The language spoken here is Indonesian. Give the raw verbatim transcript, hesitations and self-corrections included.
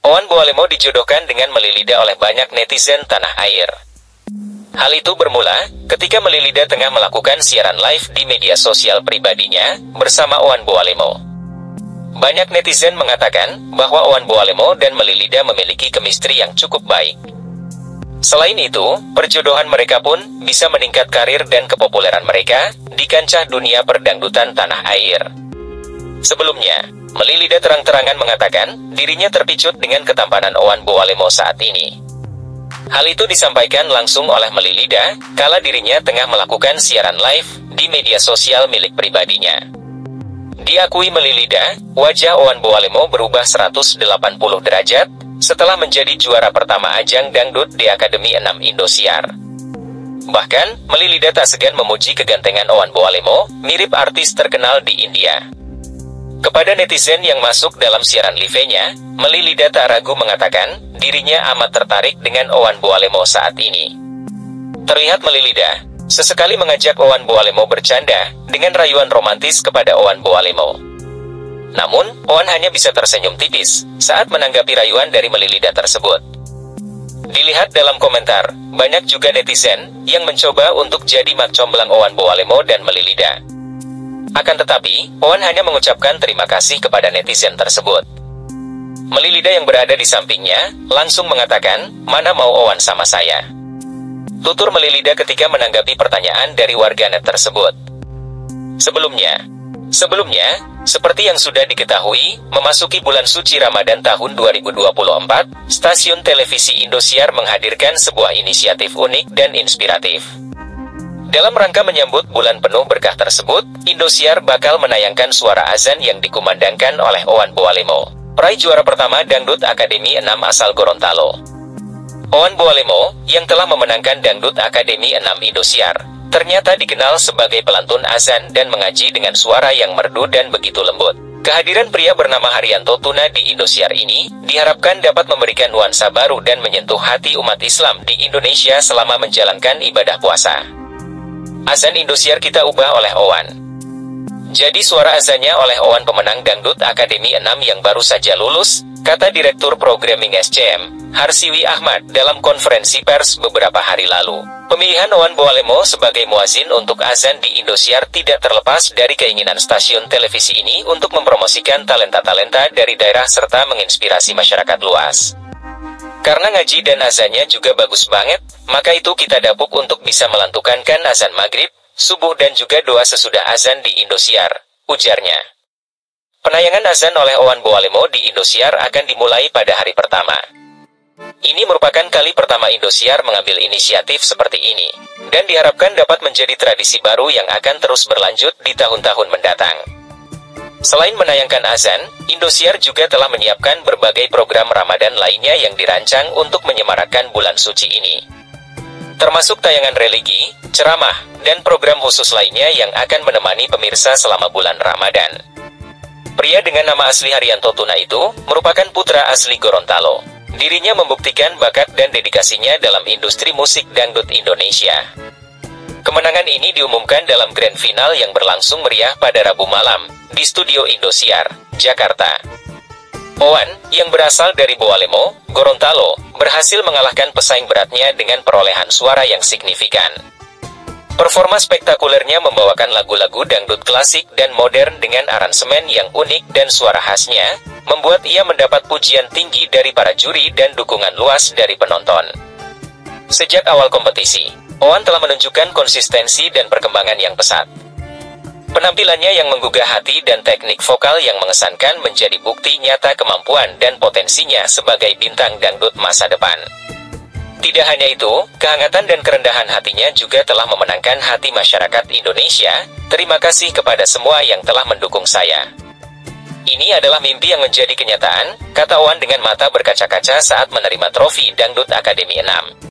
Owan Boalemo dijodohkan dengan Melilida oleh banyak netizen tanah air. Hal itu bermula ketika Melilida tengah melakukan siaran live di media sosial pribadinya bersama Owan Boalemo. Banyak netizen mengatakan bahwa Owan Boalemo dan Melilida memiliki chemistry yang cukup baik. Selain itu, perjodohan mereka pun bisa meningkat karir dan kepopuleran mereka di kancah dunia perdangdutan tanah air. Sebelumnya, Melilida terang-terangan mengatakan dirinya terpicut dengan ketampanan Owan Boalemo saat ini. Hal itu disampaikan langsung oleh Melilida kala dirinya tengah melakukan siaran live di media sosial milik pribadinya. Diakui Melilida, wajah Owan Boalemo berubah seratus delapan puluh derajat setelah menjadi juara pertama ajang dangdut di Akademi enam Indosiar. Bahkan, Melilida tak segan memuji kegantengan Owan Boalemo, mirip artis terkenal di India. Kepada netizen yang masuk dalam siaran live-nya, Melilida tak ragu mengatakan dirinya amat tertarik dengan Owan Boalemo saat ini. Terlihat Melilida sesekali mengajak Owan Boalemo bercanda dengan rayuan romantis kepada Owan Boalemo. Namun, Owan hanya bisa tersenyum tipis saat menanggapi rayuan dari Melilida tersebut. Dilihat dalam komentar, banyak juga netizen yang mencoba untuk jadi mak comblang Owan Boalemo dan Melilida. Akan tetapi, Owan hanya mengucapkan terima kasih kepada netizen tersebut. Melilida yang berada di sampingnya langsung mengatakan, "Mana mau Owan sama saya?" Tutur Melilida ketika menanggapi pertanyaan dari warganet tersebut. Sebelumnya, sebelumnya, seperti yang sudah diketahui, memasuki bulan suci Ramadan tahun dua ribu dua puluh empat, stasiun televisi Indosiar menghadirkan sebuah inisiatif unik dan inspiratif. Dalam rangka menyambut bulan penuh berkah tersebut, Indosiar bakal menayangkan suara azan yang dikumandangkan oleh Owan Boalemo, peraih juara pertama Dangdut Akademi enam asal Gorontalo. Owan Boalemo, yang telah memenangkan Dangdut Akademi enam Indosiar, ternyata dikenal sebagai pelantun azan dan mengaji dengan suara yang merdu dan begitu lembut. Kehadiran pria bernama Haryanto Tuna di Indosiar ini, diharapkan dapat memberikan nuansa baru dan menyentuh hati umat Islam di Indonesia selama menjalankan ibadah puasa. Azan Indosiar kita ubah oleh Owan. Jadi suara azannya oleh Owan pemenang Dangdut Akademi enam yang baru saja lulus, kata Direktur Programming S C M, Harsiwi Ahmad dalam konferensi pers beberapa hari lalu. Pemilihan Owan Boalemo sebagai muazin untuk azan di Indosiar tidak terlepas dari keinginan stasiun televisi ini untuk mempromosikan talenta-talenta dari daerah serta menginspirasi masyarakat luas. Karena ngaji dan azannya juga bagus banget, maka itu kita dapuk untuk bisa melantukankan azan maghrib, subuh dan juga doa sesudah azan di Indosiar, ujarnya. Penayangan azan oleh Owan Boalemo di Indosiar akan dimulai pada hari pertama. Ini merupakan kali pertama Indosiar mengambil inisiatif seperti ini, dan diharapkan dapat menjadi tradisi baru yang akan terus berlanjut di tahun-tahun mendatang. Selain menayangkan azan, Indosiar juga telah menyiapkan berbagai program Ramadan lainnya yang dirancang untuk menyemarakkan bulan suci ini. Termasuk tayangan religi, ceramah, dan program khusus lainnya yang akan menemani pemirsa selama bulan Ramadan. Pria dengan nama asli Haryanto Tuna itu merupakan putra asli Gorontalo. Dirinya membuktikan bakat dan dedikasinya dalam industri musik dangdut Indonesia. Kemenangan ini diumumkan dalam grand final yang berlangsung meriah pada Rabu malam di studio Indosiar, Jakarta. Owan, yang berasal dari Boalemo, Gorontalo, berhasil mengalahkan pesaing beratnya dengan perolehan suara yang signifikan. Performa spektakulernya membawakan lagu-lagu dangdut klasik dan modern dengan aransemen yang unik dan suara khasnya, membuat ia mendapat pujian tinggi dari para juri dan dukungan luas dari penonton. Sejak awal kompetisi, Owan telah menunjukkan konsistensi dan perkembangan yang pesat. Penampilannya yang menggugah hati dan teknik vokal yang mengesankan menjadi bukti nyata kemampuan dan potensinya sebagai bintang dangdut masa depan. Tidak hanya itu, kehangatan dan kerendahan hatinya juga telah memenangkan hati masyarakat Indonesia. Terima kasih kepada semua yang telah mendukung saya. Ini adalah mimpi yang menjadi kenyataan, kata Owan dengan mata berkaca-kaca saat menerima trofi Dangdut Akademi enam.